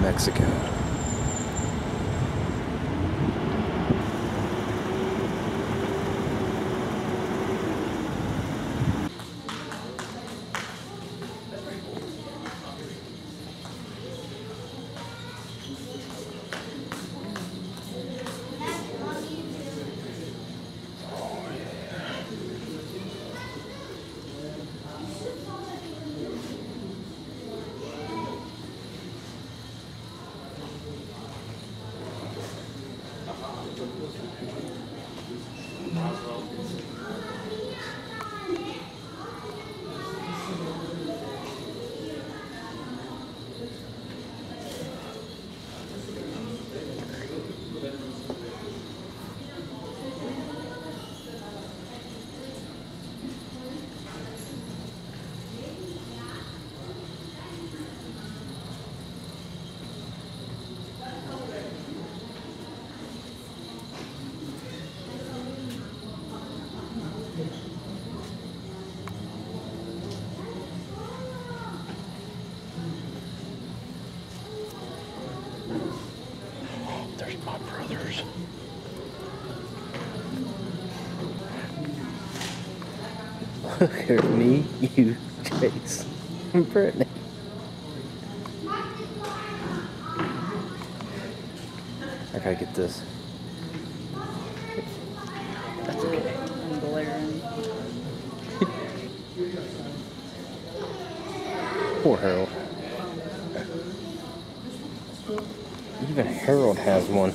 Mexico. There's my brothers. Look at me, you, Chase, and Brittany. I gotta get this. That's okay. I'm glaring. Poor Harold. Even Harold has one.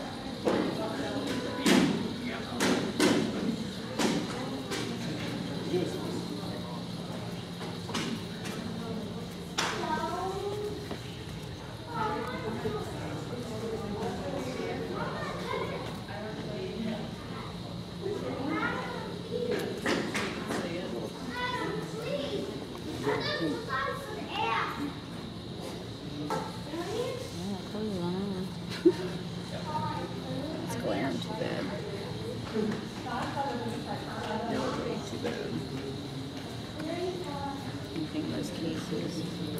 It's glaring too bad. No, way too bad. You think those cases?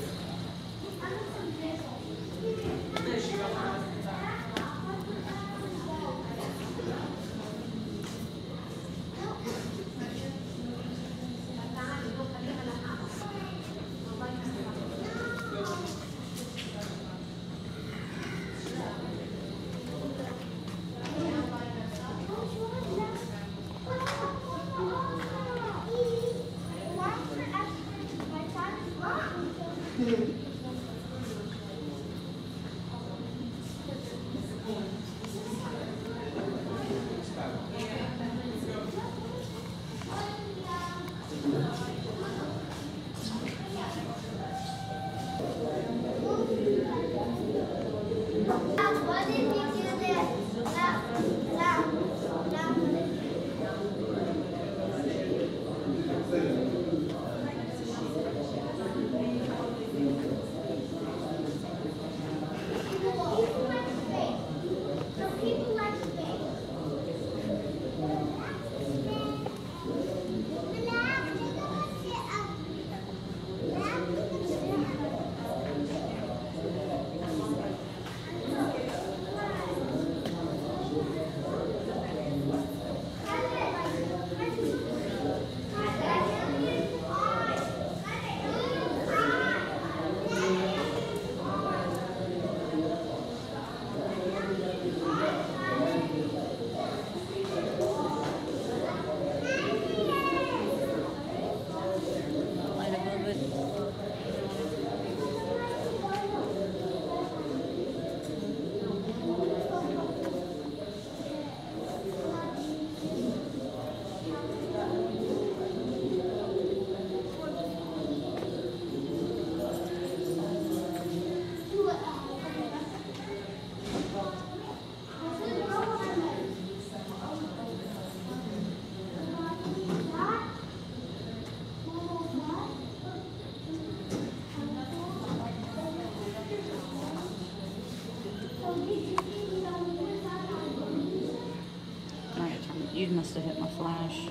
You must have hit my flash.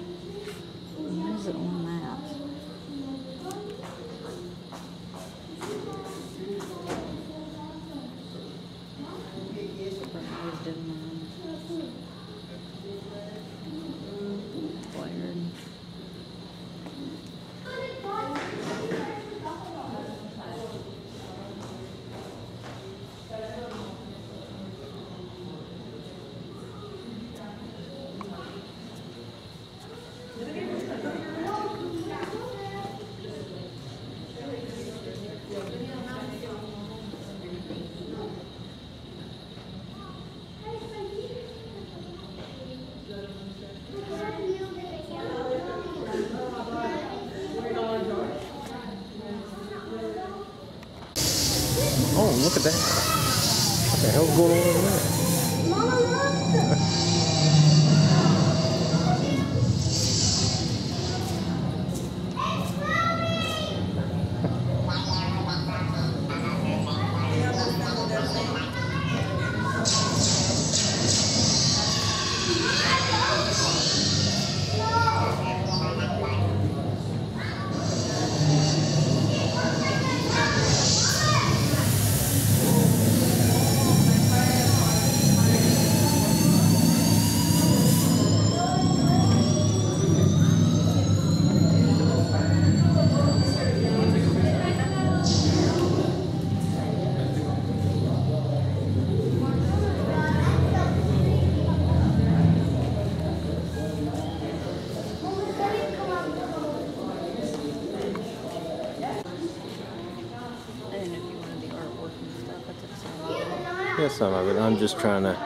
What is it on that? look at that. What the hell's going on over there? Mama, look! Yeah, some of it. I'm just trying to.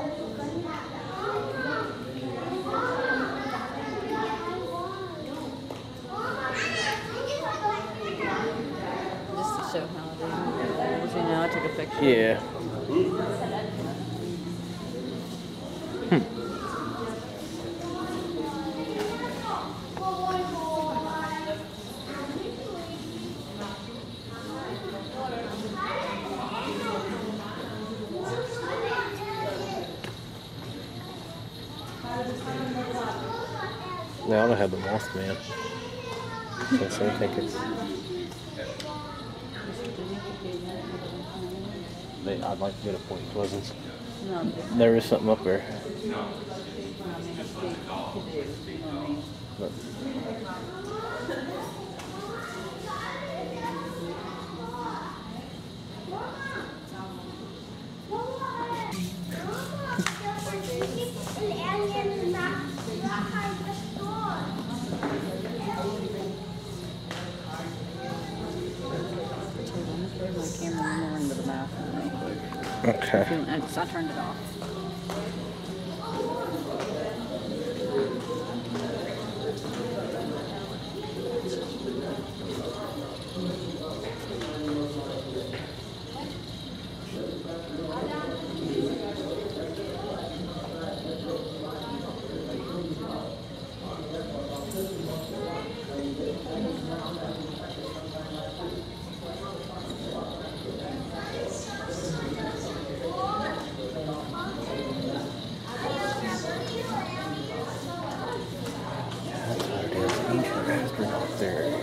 Just to show how they move. You know, I took a picture. Yeah. They ought to have the Mothman. So some tickets. I'd like to get a Point Pleasant. No, There is something up there. I mean, you could do, you know what I mean? But My camera and run into the bathroom real quick. okay. I turned it off. That's what it is. Ancient astronaut there.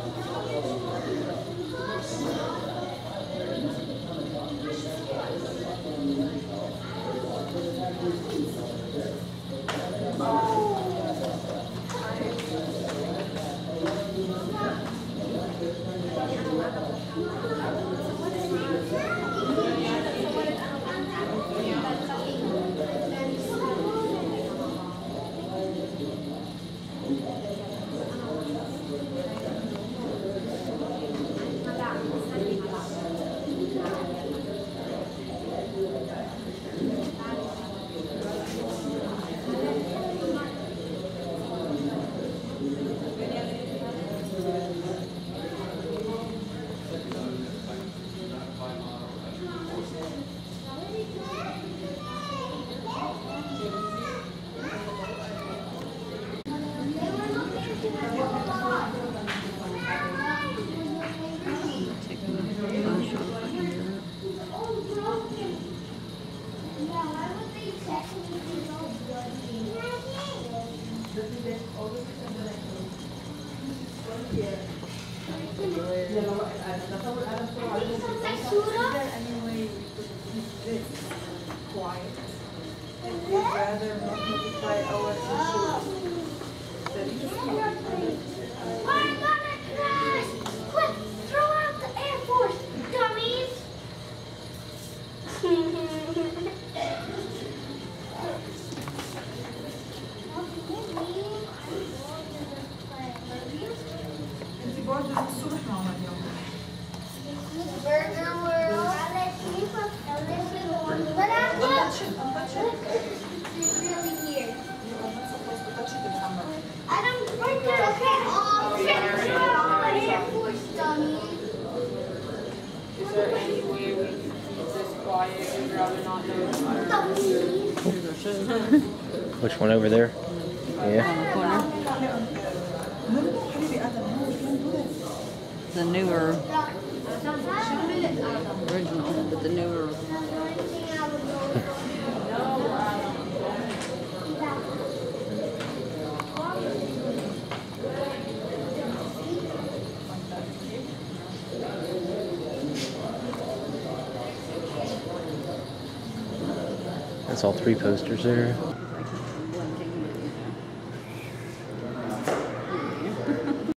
We're gonna crash! Quick, throw out the Air Force, dummies! Burger World. But I'm not. It's really weird. I don't like it. Okay, throw out all the Air Force, dummies. Is there any way we can Which one over there? Yeah. On the corner. The newer original, but the newer. That's all 3 posters there.